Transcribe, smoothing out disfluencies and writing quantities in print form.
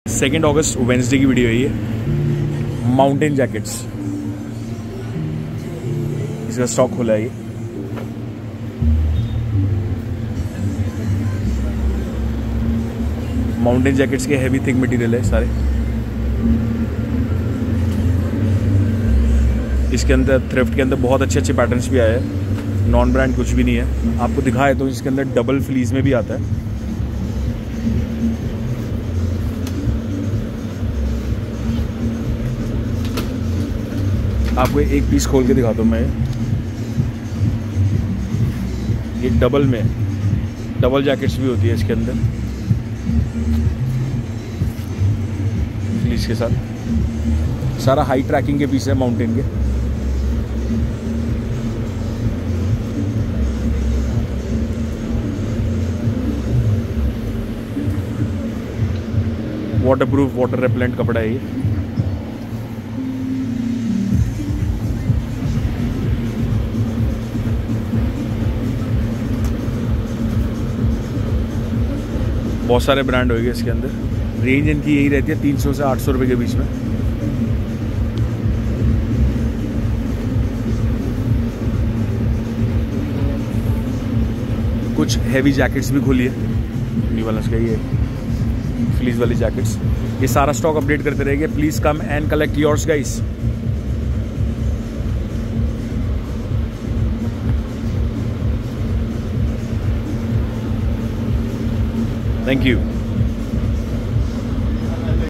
2 अगस्त Wednesday की video है ये। माउंटेन जैकेट्स, इसका स्टॉक खुला है ये। माउंटेन जैकेट्स के हैवी थिक मटेरियल है सारे। इसके अंदर थ्रिफ्ट के अंदर बहुत अच्छे अच्छे पैटर्न्स भी आए हैं। नॉन ब्रांड कुछ भी नहीं है। आपको दिखाए तो इसके अंदर डबल फ्लीज में भी आता है। आपको एक पीस खोल के दिखाता हूँ मैं। ये डबल में डबल जैकेट्स भी होती है इसके अंदर फ्लीस के साथ। सारा हाई ट्रैकिंग के पीस है माउंटेन के। वाटरप्रूफ वाटर रेपेलेंट कपड़ा है ये। बहुत सारे ब्रांड होंगे इसके अंदर। रेंज इनकी यही रहती है 300 से 800 रुपये के बीच में। कुछ हैवी जैकेट्स भी खुली है। न्यू बैलेंस का ये फ्लीज वाली जैकेट्स। ये सारा स्टॉक अपडेट करते रहेंगे। Please come and collect yours guys. Thank you.